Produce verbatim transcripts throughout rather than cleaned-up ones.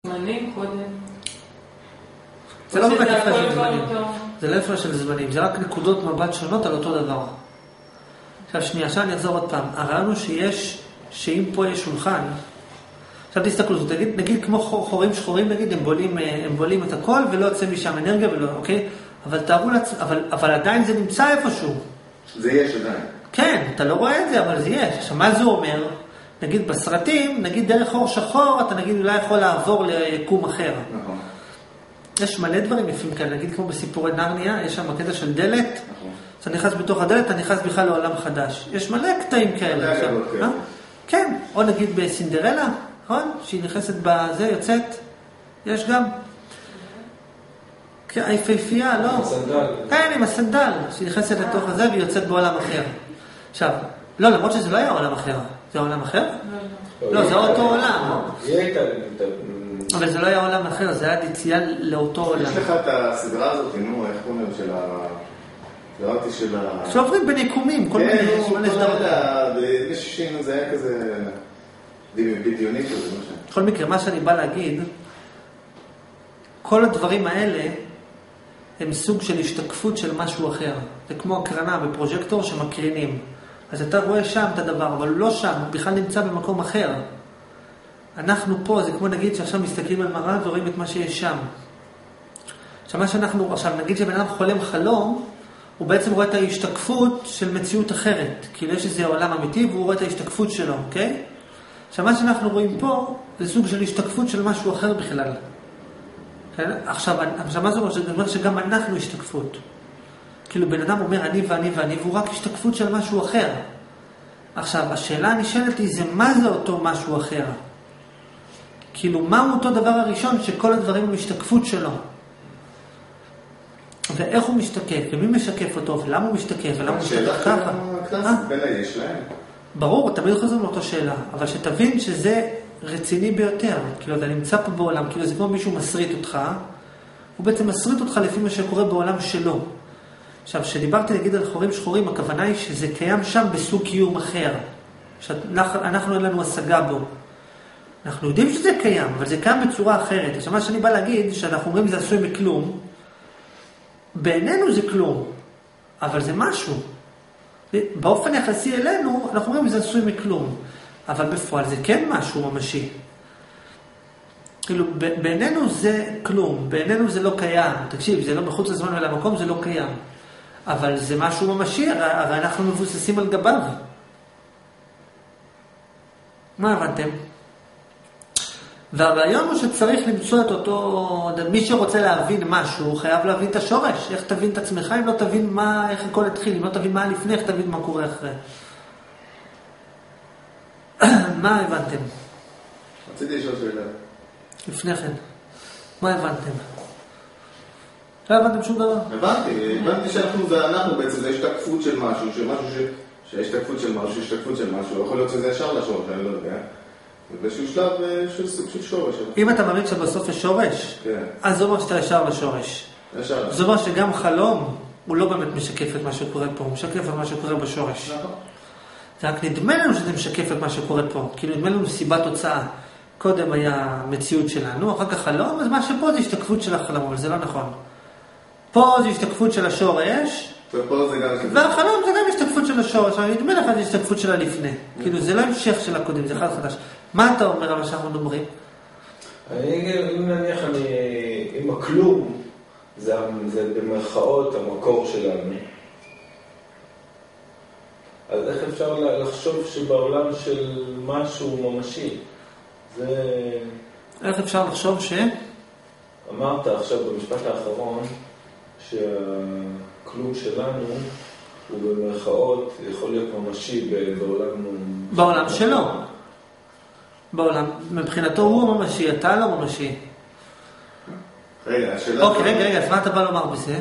זמנים קודם. זה לא באמת הפרש של זמנים. זה לא הפרש של זמנים, זה רק נקודות מבט שונות על אותו דבר. עכשיו שנייה, עכשיו אני אחזור עוד פעם. הרעיון הוא שיש, שאם פה יש שולחן, עכשיו תסתכלו, נגיד, נגיד כמו חורים שחורים, נגיד, הם בולים, הם בולים את הכל ולא יוצא משם אנרגיה ולא, אוקיי? אבל תארו לעצ... אבל, אבל עדיין זה נמצא איפשהו. זה יש עדיין. כן, אתה לא רואה את זה, אבל זה יש. עכשיו, מה זה אומר? נגיד בסרטים, נגיד דרך אור שחור, אתה נגיד אולי יכול לעבור ליקום אחר. נכון. יש מלא דברים יפים כאלה, נגיד כמו בסיפורי נרניה, יש שם קטע של דלת, נכון. אתה נכנס בתוך הדלת, אתה נכנס בכלל לעולם חדש. יש מלא קטעים כאלה. עכשיו, אה? כן, או נגיד בסינדרלה, נכון? שהיא נכנסת בזה, יוצאת, יש גם. כן, היפהפייה, לא? הסנדל. כן, עם הסנדל, שהיא נכנסת לתוך הזה והיא יוצאת בעולם אחר. עכשיו, לא, למרות שזה לא היה עולם אחר. זה עולם אחר? לא, זה אותו עולם. היא הייתה... אבל זה לא היה עולם אחר, זה היה יציאה לאותו עולם. יש לך את הסדרה הזאת, נו, איך קוראים של ה... קראתי של ה... שעוברים בין יקומים, כל מיני... כן, נו, כל מיני... בשישים זה היה כזה... בדיוני כזה, מה ש... בכל מקרה, מה שאני בא להגיד, כל הדברים האלה הם סוג של השתקפות של משהו אחר. זה כמו הקרנה בפרוז'קטור שמקרינים. אז אתה רואה שם את הדבר, אבל לא שם, הוא בכלל נמצא במקום אחר. אנחנו פה, זה כמו נגיד שעכשיו מסתכלים על מראה ורואים את מה שיש שם. עכשיו מה שאנחנו, עכשיו נגיד שבן אדם חולם חלום, הוא בעצם רואה את ההשתקפות של מציאות אחרת. כאילו יש איזה עולם אמיתי והוא רואה את ההשתקפות שלו, אוקיי? עכשיו מה שאנחנו רואים פה, זה סוג של השתקפות של משהו אחר בכלל. כן? עכשיו, עכשיו מה זה אומר? זה אומר שגם אנחנו השתקפות. כאילו בן אדם אומר אני ואני ואני, והוא רק השתקפות של משהו אחר. עכשיו, השאלה הנשאלת היא, זה מה זה אותו משהו אחר? כאילו, מהו אותו דבר הראשון שכל הדברים הם השתקפות שלו? ואיך הוא משתקף? ומי משקף אותו? ולמה הוא משתקף? ולמה הוא משתקף ככה? שאלה בין היש להם. ברור, תמיד חוזרים לאותו שאלה. אבל שתבין שזה רציני ביותר. כאילו, אתה נמצא פה בעולם, כאילו זה כמו מישהו מסריט אותך, הוא בעצם מסריט אותך לפי מה שקורה בעולם שלו. עכשיו, כשדיברתי נגיד על חורים שחורים, הכוונה היא שזה קיים שם בסוג קיום אחר. שאנחנו אין לנו השגה בו. אנחנו יודעים שזה קיים, אבל זה קיים בצורה אחרת. עכשיו, מה שאני בא להגיד, שאנחנו אומרים זה עשוי מכלום, בעינינו זה כלום, אבל זה משהו. באופן יחסי אלינו, אנחנו אומרים זה עשוי מכלום, אבל בפועל זה כן משהו ממשי. כאילו, בעינינו זה כלום, בעינינו זה לא קיים. תקשיב, זה לא מחוץ לזמן ולמקום, זה לא קיים. אבל זה משהו ממשי, הרי אנחנו מבוססים על גביו. מה הבנתם? והרעיון הוא שצריך למצוא את אותו, מי שרוצה להבין משהו, חייב להבין את השורש. איך תבין את עצמך אם לא תבין מה, איך הכל התחיל, אם לא תבין מה לפני, איך תבין מה קורה אחרי. מה הבנתם? רציתי לשאול שאלה. לפני כן. מה הבנתם? לא הבנתם שום דבר? הבנתי, הבנתי שאנחנו זה אנחנו בעצם, זה השתקפות של משהו, שמשהו ש... שהשתקפות של משהו, השתקפות של משהו, יכול להיות שזה ישר לשורש, אני לא יודע. ובאיזשהו שלב של סוג של שורש. אם אתה מאמין שבסוף יש שורש, כן. אז זה אומר שאתה ישר לשורש. ישר. זה אומר שגם חלום, הוא לא באמת משקף את מה שקורה פה, הוא משקף את מה שקורה בשורש. נכון. זה רק נדמה לנו שזה משקף את מה שקורה פה, כאילו נדמה לנו סיבת תוצאה. קודם היה מציאות שלנו, אחר כך חלום, אז מה שפה זה השתקפות של החלום, אבל זה לא נכון. פה זה השתקפות של השורש, ופה זה גם... והחלום זה גם השתקפות של השורש, אבל נדמה לך זה השתקפות של הלפני. כאילו זה לא המשך של הקודם, זה אחד חדש. מה אתה אומר על מה שאנחנו מדברים? אם נניח אני, אם הכלום זה, זה במרכאות המקור שלנו, אז איך אפשר לחשוב שבעולם של משהו ממשי? זה... איך אפשר לחשוב ש... אמרת עכשיו במשפט האחרון שהכלום שלנו הוא במרכאות יכול להיות ממשי בעולם... בעולם שלו. בעולם, מבחינתו הוא ממשי, אתה לא ממשי. רגע, השאלה... אוקיי, רגע, רגע, אז מה אתה בא לומר בזה?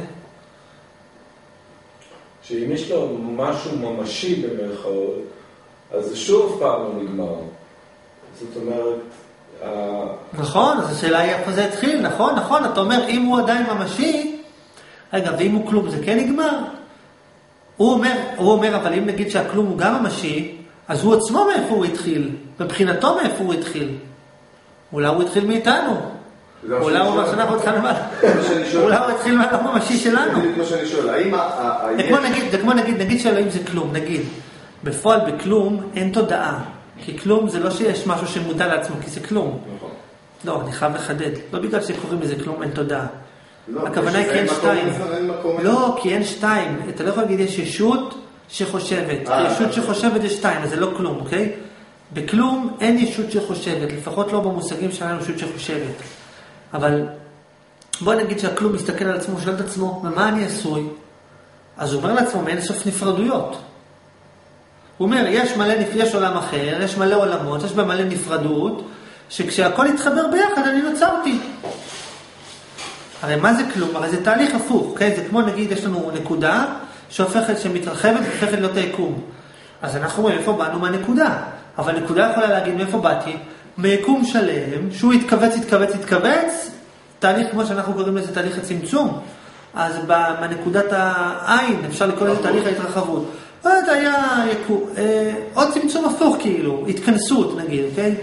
שאם יש לו משהו ממשי במרכאות, אז זה שוב פעם לא נגמר. זאת אומרת... נכון, אז השאלה היא איפה זה התחיל, נכון, נכון, אתה אומר, אם הוא עדיין ממשי, רגע, ואם הוא כלום, זה כן נגמר? הוא אומר, הוא אומר, אבל אם נגיד שהכלום הוא גם ממשי, אז הוא עצמו מאיפה הוא התחיל, מבחינתו מאיפה הוא התחיל. אולי הוא התחיל מאיתנו. אולי הוא אומר שאנחנו התחלנו מה... אולי הוא התחיל מה לא ממשי שלנו. זה כמו שאני שואל, האם ה... זה כמו נגיד, נגיד שאלוהים זה כלום, נגיד. בפועל בכלום אין תודעה. כי כלום זה לא שיש משהו שמודע לעצמו, כי זה כלום. לא, אני חייב לחדד. לא בגלל שקוראים לזה כלום אין תודעה. הכוונה היא כי אין שתיים. לא, כי אין שתיים. אתה לא יכול להגיד יש ישות שחושבת. ישות שחושבת יש שתיים, אז זה לא כלום, אוקיי? בכלום אין ישות שחושבת, לפחות לא במושגים שלנו ישות שחושבת. אבל בוא נגיד שהכלום מסתכל על עצמו, שואל את עצמו, ממה אני עשוי? אז הוא אומר לעצמו, מאין סוף נפרדויות. הוא אומר, יש מלא, יש עולם אחר, יש מלא עולמות, יש בה מלא נפרדות, שכשהכל יתחבר ביחד אני נוצרתי. הרי מה זה כלום? הרי זה תהליך הפוך, אוקיי? זה כמו נגיד, יש לנו נקודה שהופכת, שמתרחבת, הופכת להיות היקום. אז אנחנו אומרים, איפה באנו מהנקודה? אבל נקודה יכולה להגיד, מאיפה באתי? מיקום שלם, שהוא יתכווץ, יתכווץ, יתכווץ, תהליך כמו שאנחנו קוראים לזה תהליך הצמצום. אז בנקודת העין אפשר לקרוא לזה תהליך ההתרחבות. זה היה יקום, עוד צמצום הפוך כאילו, התכנסות נגיד, אוקיי?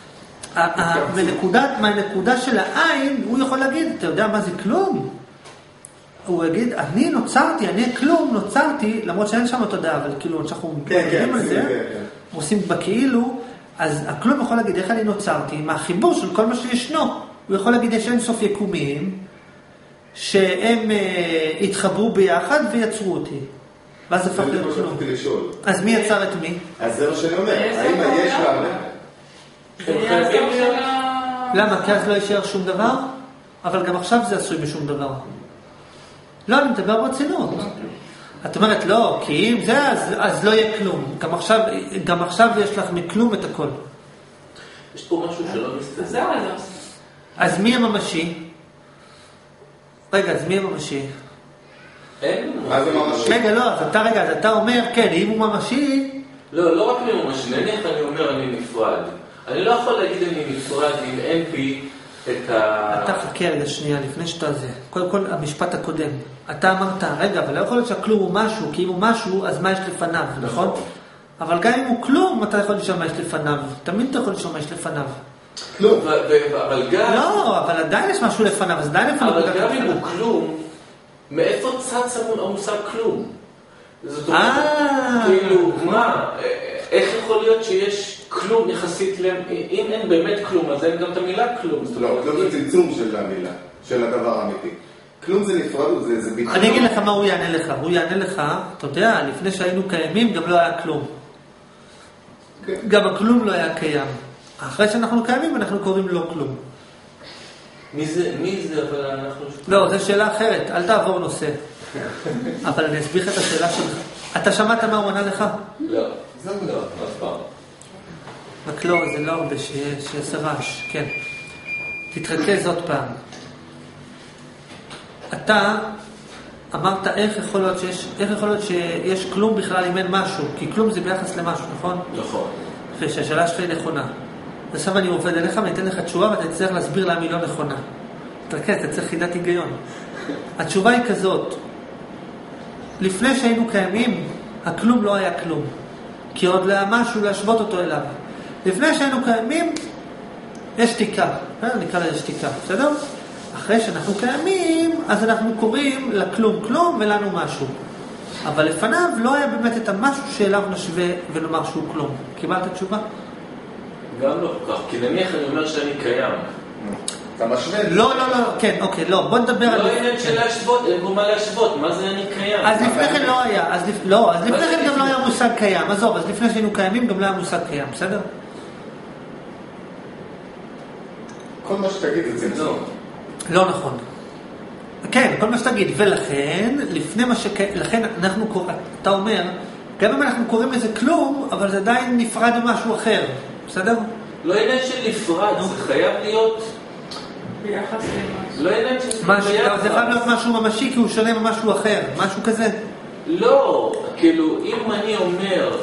מהנקודה של העין, הוא יכול להגיד, אתה יודע מה זה כלום? הוא יגיד, אני נוצרתי, אני כלום נוצרתי, למרות שאין שם תודעה, אבל כאילו, אנחנו מדברים על זה, עושים בכאילו, אז הכלום יכול להגיד, איך אני נוצרתי? מהחיבור של כל מה שישנו. הוא יכול להגיד, יש אין סוף יקומים, שהם התחברו ביחד ויצרו אותי. ואז הפך להיות כלום. אז מי יצר את מי? אז זה מה שאני אומר, האם יש גם... למה? כי אז לא יישאר שום דבר? אבל גם עכשיו זה עשוי בשום דבר. לא, אני מדבר ברצינות. את אומרת, לא, כי אם זה, אז, אז לא יהיה כלום. גם עכשיו, גם עכשיו יש לך מכלום את הכל. יש פה משהו שלא מסתכל. זהו, אז אז מי הממשי? רגע, אז מי הממשי? אין. מה זה ממשי? רגע, לא, אז אתה, רגע, אז אתה אומר, כן, אם הוא ממשי... לא, לא רק מי הוא ממשי. נניח אני אומר, אני נפרד. אני לא יכול להגיד אני נפרד אם אין בי את ה... אתה חכה רגע שנייה, לפני שאתה זה. קודם כל, המשפט הקודם. אתה אמרת, רגע, אבל לא יכול להיות שהכלום הוא משהו, כי אם הוא משהו, אז מה יש לפניו, נכון? אבל גם אם הוא כלום, אתה יכול לשאול מה יש לפניו. תמיד אתה יכול לשאול מה יש לפניו. כלום. אבל גם... לא, אבל עדיין יש משהו לפניו, אז עדיין לפניו. אבל גם אם הוא כלום, מאיפה צץ המושג כלום? זאת אומרת, כאילו, מה? איך יכול להיות שיש כלום יחסית להם? אם אין באמת כלום, אז אין גם את המילה כלום. לא, כלום זה צמצום של המילה, של הדבר האמיתי. כלום זה נפרדות, זה ביטוי. אני אגיד לך מה הוא יענה לך. הוא יענה לך, אתה יודע, לפני שהיינו קיימים גם לא היה כלום. גם הכלום לא היה קיים. אחרי שאנחנו קיימים, אנחנו קוראים לא כלום. מי זה, מי זה, אבל אנחנו... לא, זו שאלה אחרת, אל תעבור נושא. אבל אני אסביר את השאלה שלך. אתה שמעת מה הוא ענה לך? לא, זה לא, אף פעם. רק לא, זה לא הרבה שיעשה רעש, כן. תתרכז עוד פעם. אתה אמרת איך יכול להיות שיש, איך יכול להיות שיש כלום בכלל אם אין משהו, כי כלום זה ביחס למשהו, נכון? נכון. ושהשאלה שלך היא נכונה. עכשיו אני עובד אליך ואני אתן לך תשובה ואתה תצטרך להסביר למה היא לא נכונה. תרכז, אתה צריך חידת היגיון. התשובה היא כזאת. לפני שהיינו קיימים, הכלום לא היה כלום. כי עוד לא היה משהו להשוות אותו אליו. לפני שהיינו קיימים, יש שתיקה. נקרא לזה שתיקה, בסדר? אחרי שאנחנו קיימים, אז אנחנו קוראים לכלום כלום ולנו משהו. אבל לפניו לא היה באמת את המשהו שאליו נשווה ונאמר שהוא כלום. קיבלת תשובה? גם לא כל כך, כי נניח אני אומר שאני קיים. אתה משווה? לא, לא, לא, כן, אוקיי, לא, בוא נדבר על... לא עניין של להשוות, אין פה מה להשוות, מה זה אני קיים? אז לפני כן לא היה, אז לא, אז לפני כן גם לא היה מושג קיים, עזוב, אז לפני שהיינו קיימים גם לא היה מושג קיים, בסדר? כל מה שתגיד זה צמצום. לא נכון. כן, כל מה שתגיד, ולכן, לפני מה ש... לכן אנחנו קוראים, אתה אומר, גם אם אנחנו קוראים לזה כלום, אבל זה עדיין נפרד ממשהו אחר, בסדר? לא עניין של נפרד, זה חייב להיות... ביחס למשהו. לא עניין של... זה חייב להיות משהו ממשי, כי הוא שונה ממשהו אחר, משהו כזה. לא, כאילו, אם אני אומר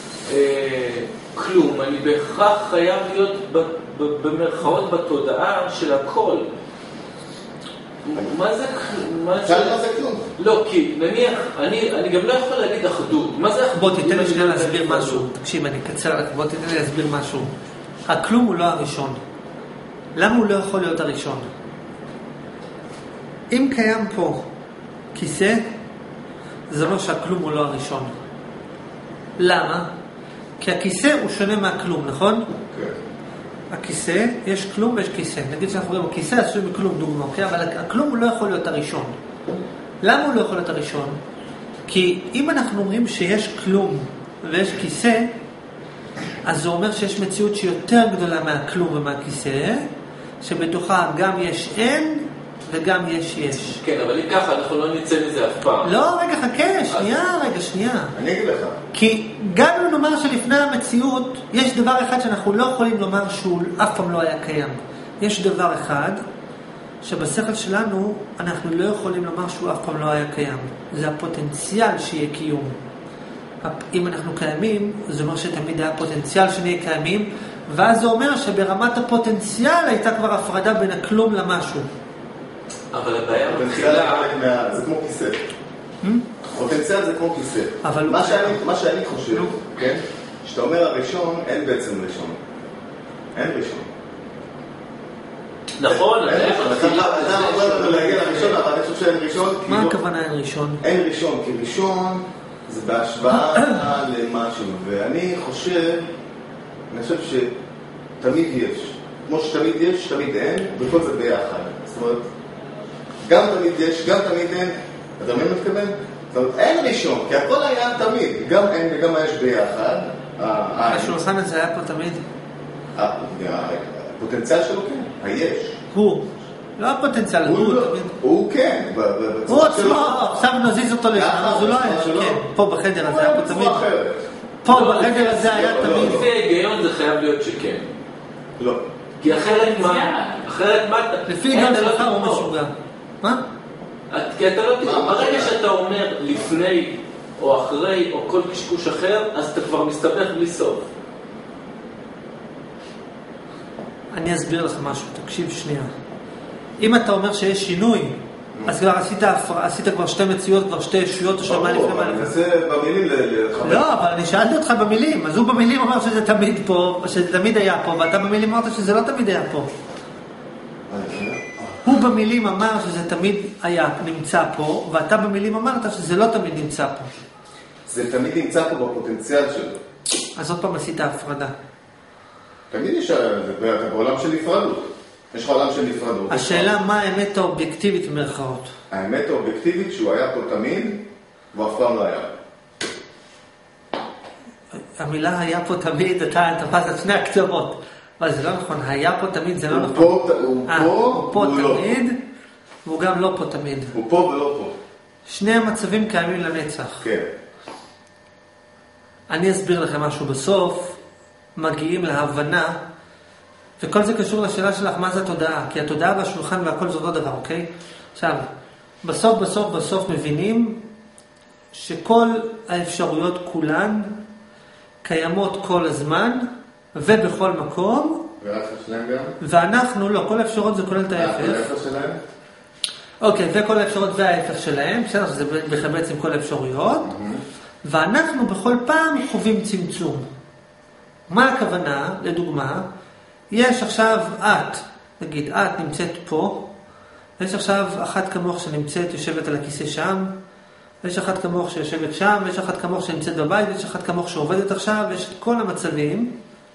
כלום, אני בהכרח חייב להיות במרכאות בתודעה של הכל. מה זה כלום? מה זה כלום? לא, כי נניח, אני גם לא יכול להגיד אחדות. מה זה אחדות? בוא תיתן לי שנייה להסביר משהו. תקשיב, אני אקצר לך, בוא תיתן לי להסביר משהו. הכלום הוא לא הראשון. למה הוא לא יכול להיות הראשון? אם קיים פה כיסא, זה אומר שהכלום הוא לא הראשון. למה? כי הכיסא הוא שונה מהכלום, נכון? כן. הכיסא, יש כלום ויש כיסא. נגיד שאנחנו רואים, הכיסא עשוי מכלום דוגמה, אוקיי? אבל הכלום הוא לא יכול להיות הראשון. למה הוא לא יכול להיות הראשון? כי אם אנחנו אומרים שיש כלום ויש כיסא, אז זה אומר שיש מציאות שהיא יותר גדולה מהכלום ומהכיסא, שבתוכה גם יש אין וגם יש יש. כן, אבל אם ככה, אנחנו לא נצא מזה אף פעם. לא, רגע, חכה, שנייה, רגע, שנייה. אני אגיד לך. כי גם אם נאמר שלפני המציאות, יש דבר אחד שאנחנו לא יכולים לומר שהוא אף פעם לא היה קיים. יש דבר אחד שבשכל שלנו אנחנו לא יכולים לומר שהוא אף פעם לא היה קיים. זה הפוטנציאל שיהיה קיום. אם אנחנו קיימים, זה אומר שתמיד היה פוטנציאל שנהיה קיימים, ואז זה אומר שברמת הפוטנציאל הייתה כבר הפרדה בין הכלום למשהו. אבל הבעיה מתחילה... זה כמו כיסא. פוטנציאל זה כמו כיסא. מה שאני חושב, כן? שאתה אומר הראשון, אין בעצם ראשון. אין ראשון. נכון, אתה אומר לנו להגיע לראשון, אבל אני חושב שאין ראשון. מה הכוונה אין ראשון? אין ראשון, כי ראשון זה בהשוואה למשהו, ואני חושב, אני חושב שתמיד יש. כמו שתמיד יש, תמיד אין, וכל זה ביחד. זאת אומרת, גם תמיד יש, גם תמיד אין. אתה מבין מתכוון? זאת אומרת, אין ראשון, כי הכל היה תמיד. גם אין וגם יש ביחד. השולחן הזה היה פה תמיד? הפוטנציאל שלו כן, היש. הוא. לא הפוטנציאל, הוא תמיד. הוא כן. הוא עצמו, עכשיו נזיז אותו לשם, אז הוא לא היה. פה בחדר הזה היה פה תמיד. פה בחדר הזה היה תמיד. לפי ההיגיון זה חייב להיות שכן. לא. כי אחרת מה? אחרת מה? לפי היגיון שלך הוא משוגע. מה? כי אתה לא תראה, ברגע שאתה אומר לפני או אחרי או כל קשקוש אחר, אז אתה כבר מסתבך בלי סוף. אני אסביר לך משהו, תקשיב שנייה. אם אתה אומר שיש שינוי, אז כבר עשית, עשית כבר שתי מציאות, כבר שתי ישויות, או מה לפני מה לפני. אני מנסה במילים לחבר. לא, אבל אני שאלתי אותך במילים, אז הוא במילים אמר שזה תמיד פה, שזה תמיד היה פה, ואתה במילים אמרת שזה לא תמיד היה פה. הוא במילים אמר שזה תמיד היה, נמצא פה, ואתה במילים אמרת שזה לא תמיד נמצא פה. זה תמיד נמצא פה בפוטנציאל שלו. אז עוד פעם עשית הפרדה. תמיד יש, אתה בעולם של נפרדות. יש לך עולם של נפרדות. השאלה מה האמת האובייקטיבית במרכאות? האמת האובייקטיבית שהוא היה פה תמיד, והוא אף פעם לא היה. המילה היה פה תמיד, אתה תפס את שני הקצוות. אבל זה לא נכון, היה פה תמיד, זה לא נכון. הוא פה, הוא פה תמיד, והוא גם לא פה תמיד. הוא פה ולא פה. שני המצבים קיימים לנצח. כן. אני אסביר לכם משהו בסוף, מגיעים להבנה, וכל זה קשור לשאלה שלך, מה זה התודעה? כי התודעה והשולחן והכל זה אותו דבר, אוקיי? עכשיו, בסוף, בסוף, בסוף מבינים שכל האפשרויות כולן קיימות כל הזמן, ובכל מקום. והאפר שלהם גם? ואנחנו, לא, כל האפשרויות זה כולל את ההפך. והאפר שלהם? אוקיי, וכל האפשרויות וההפך שלהם, בסדר, שזה בעצם כל האפשרויות. ואנחנו בכל פעם חווים צמצום. מה הכוונה? לדוגמה, יש עכשיו את, נגיד, את נמצאת פה, ויש עכשיו אחת כמוך שנמצאת, יושבת על הכיסא שם, ויש אחת כמוך שיושבת שם, ויש אחת כמוך שנמצאת בבית, ויש אחת כמוך שעובדת עכשיו, ויש את כל המצבים.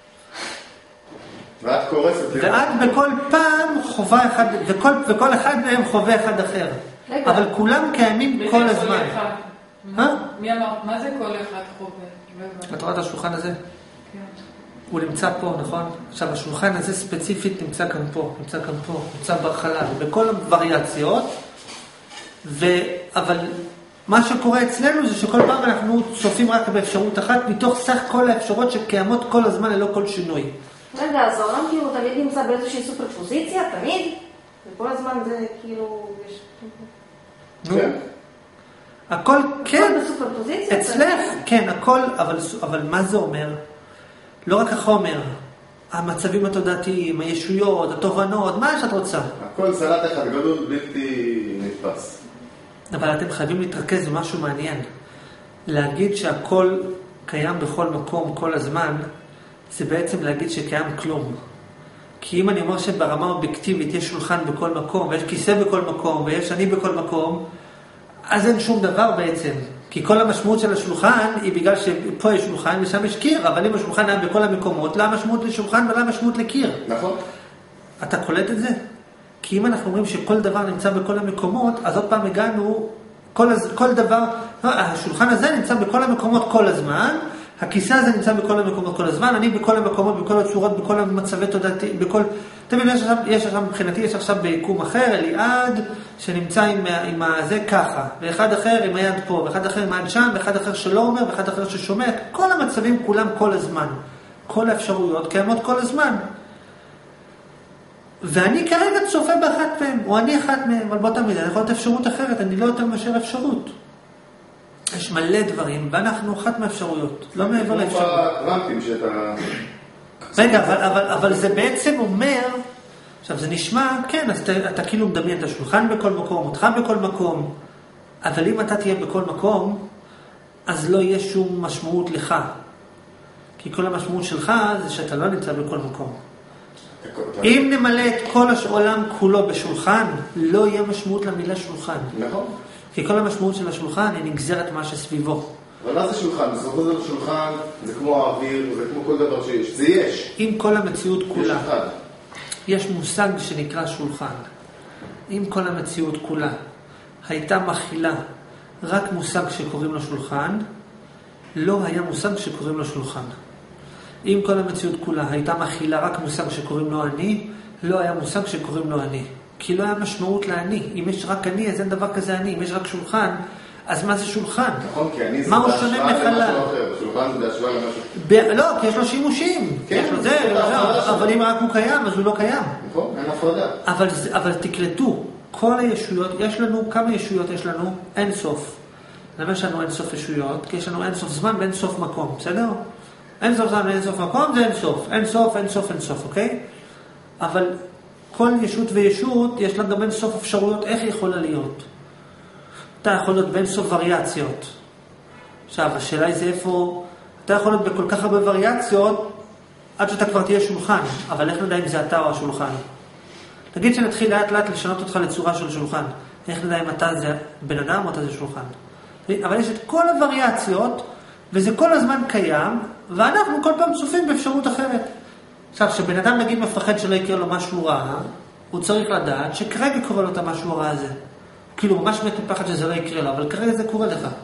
ואת קורסת. ואת בכל פעם חווה אחד, וכל, וכל אחד מהם חווה אחד אחר. רגע. אבל כולם קיימים כל הזמן. מה? מי אמר, מה זה כל אחד חווה? את רואה את השולחן הזה? כן. הוא נמצא פה, נכון? עכשיו, השולחן הזה ספציפית נמצא כאן פה, נמצא כאן פה, נמצא בחלל, בכל הווריאציות, ו... אבל מה שקורה אצלנו זה שכל פעם אנחנו צופים רק באפשרות אחת, מתוך סך כל האפשרות שקיימות כל הזמן ללא כל שינוי. רגע, אז העולם כאילו תמיד נמצא באיזושהי סופרפוזיציה, תמיד? וכל הזמן זה כאילו... נו. הכל, כן. הכל בסופרפוזיציה? אצלך, כן, הכל, אבל, אבל מה זה אומר? לא רק החומר, המצבים התודעתיים, הישויות, התובנות, מה שאת רוצה? הכל סלט אחד גדול בלתי נתפס. אבל אתם חייבים להתרכז במשהו מעניין. להגיד שהכל קיים בכל מקום, כל הזמן, זה בעצם להגיד שקיים כלום. כי אם אני אומר שברמה אובייקטיבית יש שולחן בכל מקום, ויש כיסא בכל מקום, ויש אני בכל מקום, אז אין שום דבר בעצם. כי כל המשמעות של השולחן היא בגלל שפה יש שולחן ושם יש קיר, אבל אם השולחן היה בכל המקומות, לא המשמעות לשולחן ולא המשמעות לקיר. נכון. אתה קולט את זה? כי אם אנחנו אומרים שכל דבר נמצא בכל המקומות, אז עוד פעם הגענו, כל, כל דבר, השולחן הזה נמצא בכל המקומות כל הזמן, הכיסא הזה נמצא בכל המקומות כל הזמן, אני בכל המקומות, בכל הצורות, בכל המצבי תודעתי, בכל... תמיד יש עכשיו, יש עכשיו, מבחינתי יש עכשיו ביקום אחר, אליעד, שנמצא עם, עם הזה ככה, ואחד אחר עם היד פה, ואחד אחר עם היד שם, ואחד אחר שלא אומר, ואחד אחר ששומע, כל המצבים כולם כל הזמן. כל האפשרויות קיימות כל הזמן. ואני כרגע צופה באחת מהם, או אני אחת מהם, אבל בוא תמיד, אני יכול להיות אפשרות אחרת, אני לא יותר מאשר אפשרות. יש מלא דברים, ואנחנו אחת מהאפשרויות, לא מעבר לאפשרות. כמו ברמפים שאתה... רגע, אבל, אבל, אבל זה בעצם אומר, עכשיו זה נשמע, כן, אז אתה, אתה כאילו מדמיין את השולחן בכל מקום, אותך בכל מקום, אבל אם אתה תהיה בכל מקום, אז לא יהיה שום משמעות לך. כי כל המשמעות שלך זה שאתה לא נמצא בכל מקום. אם נמלא את כל העולם כולו בשולחן, לא יהיה משמעות למילה שולחן. נכון. כי כל המשמעות של השולחן היא נגזרת מה שסביבו. אבל מה זה שולחן? בסופו של שולחן זה כמו האוויר, זה כמו כל דבר שיש. זה יש. עם כל המציאות כולה. יש אחד. יש מושג שנקרא שולחן. אם כל המציאות כולה הייתה מכילה רק מושג שקוראים לו שולחן, לא היה מושג שקוראים לו שולחן. אם כל המציאות כולה הייתה מכילה רק מושג שקוראים לו אני, לא היה מושג שקוראים לו אני. כי לא היה משמעות לאני. אם יש רק אני, אז אין דבר כזה אני. אם יש רק שולחן, אז מה זה שולחן? נכון, כי אני זה בהשוואה למשהו אחר. שולחן זה בהשוואה למשהו. לא, כי יש לו שימושים. כן, יש לו זה, אבל אם רק הוא קיים, אז הוא לא קיים. נכון, אין הפרדה. אבל, אבל תקלטו, כל הישויות, יש לנו, כמה ישויות יש לנו? אין סוף. למה יש לנו אין סוף ישויות? כי יש לנו אין סוף זמן ואין סוף מקום, בסדר? אין סוף זמן ואין סוף מקום, זה אין סוף. אין סוף, אין סוף, אין סוף, אוקיי? אבל כל ישות וישות, יש לה גם אין סוף אפשרויות, איך היא יכולה להיות? אתה יכול להיות בין סוף וריאציות. עכשיו, השאלה היא זה איפה, אתה יכול להיות בכל כך הרבה וריאציות, עד שאתה כבר תהיה שולחן, אבל איך נדע אם זה אתה או השולחן? תגיד שנתחיל לאט לאט לשנות אותך לצורה של שולחן. איך נדע אם אתה זה בן אדם או אתה זה שולחן? אבל יש את כל הווריאציות, וזה כל הזמן קיים, ואנחנו כל פעם צופים באפשרות אחרת. עכשיו, שבן אדם נגיד מפחד שלא יקרה לו משהו רע, הוא צריך לדעת שכרגע קורה לו את המשהו הרע הזה. כאילו, ממש מפחד שזה לא יקרה לו, אבל כרגע זה קורה לך.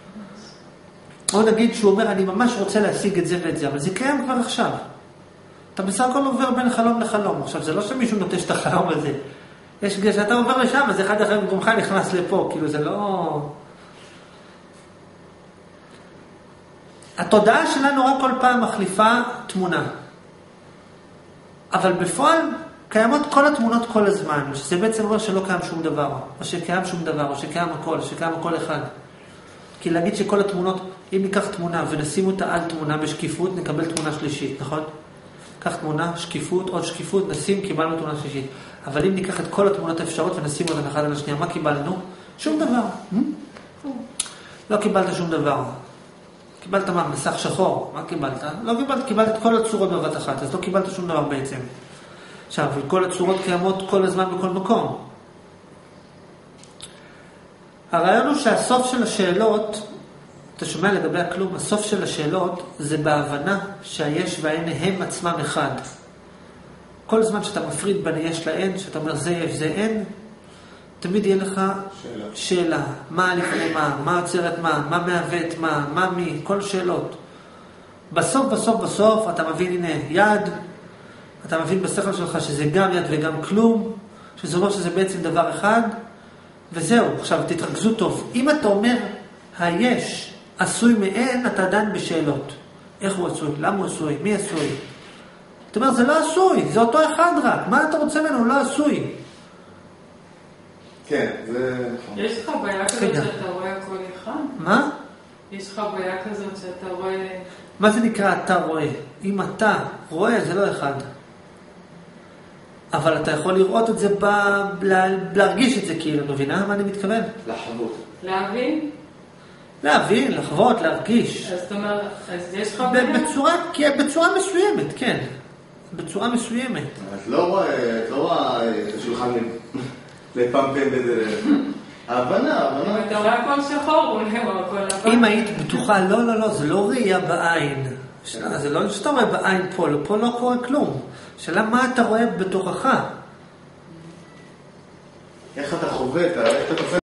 או נגיד שהוא אומר, אני ממש רוצה להשיג את זה ואת זה, אבל זה קיים כבר עכשיו. אתה בסך הכל עובר בין חלום לחלום. עכשיו, זה לא שמישהו נוטש את החלום הזה. יש, כשאתה עובר לשם, אז אחד אחר במקומך נכנס לפה. כאילו, זה לא... התודעה שלנו רק כל פעם מחליפה תמונה. אבל בפועל קיימות כל התמונות כל הזמן, שזה בעצם אומר שלא קיים שום דבר, או שקיים שום דבר, או שקיים הכל, או שקיים הכל אחד. כי להגיד שכל התמונות, אם ניקח תמונה ונשים אותה על תמונה בשקיפות, נקבל תמונה שלישית, נכון? קח תמונה, שקיפות, עוד שקיפות, נשים, קיבלנו תמונה שלישית. אבל אם ניקח את כל התמונות האפשרות ונשים אותן אחד על השנייה, מה קיבלנו? שום דבר. לא קיבלת שום דבר. קיבלת מה? מסך שחור. מה קיבלת? לא קיבלת, קיבלת את כל הצורות בבת אחת, אז לא קיבלת שום דבר בעצם. עכשיו, כל הצורות קיימות כל הזמן בכל מקום. הרעיון הוא שהסוף של השאלות, אתה שומע לגבי הכלום, הסוף של השאלות זה בהבנה שהיש והאין הם עצמם אחד. כל זמן שאתה מפריד בין היש לאין, שאתה אומר זה יש, זה אין, תמיד יהיה לך שאלה. שאלה. מה לפני מה, מה עוצרת מה, מה מהווה את מה, מה מי, כל שאלות. בסוף, בסוף, בסוף, אתה מבין, הנה, יד, אתה מבין בשכל שלך שזה גם יד וגם כלום, שזה אומר שזה בעצם דבר אחד, וזהו. עכשיו, תתרכזו טוב. אם אתה אומר, היש עשוי מאין, אתה עדיין בשאלות. איך הוא עשוי? למה הוא עשוי? מי עשוי? אתה אומר, זה לא עשוי, זה אותו אחד רק. מה אתה רוצה ממנו? הוא לא עשוי. כן, זה נכון. יש לך בעיה כזאת שאתה רואה הכל אחד? מה? יש לך בעיה כזאת שאתה רואה... מה זה נקרא אתה רואה? אם אתה רואה, זה לא אחד. אבל אתה יכול לראות את זה, ב... לה... להרגיש את זה כאילו, מבינה מה אני מתכוון? לחוות. להבין? להבין, לחוות, להרגיש. אז זאת אומרת, אז יש לך בעיה? בצורה, בצורה מסוימת, כן. בצורה מסוימת. את לא רואה, את לא רואה את השולחן לפמפם בזה. ההבנה, ההבנה. אתה רואה הכל שחור, הוא נראה הכל לבן. אם היית בטוחה, לא, לא, לא, זה לא ראייה בעין. זה לא שאתה רואה בעין פה, פה לא קורה כלום. שאלה מה אתה רואה בתוכך? איך אתה חווה, איך אתה תופס